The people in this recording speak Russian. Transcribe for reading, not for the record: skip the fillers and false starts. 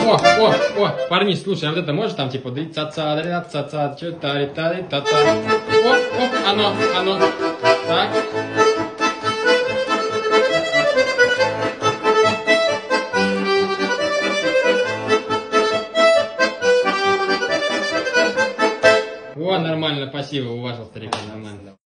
О, парни, слушай, а вот это можешь там типа ца-ца, что-то, оно, так. О, нормально, спасибо, уважил старика, нормально.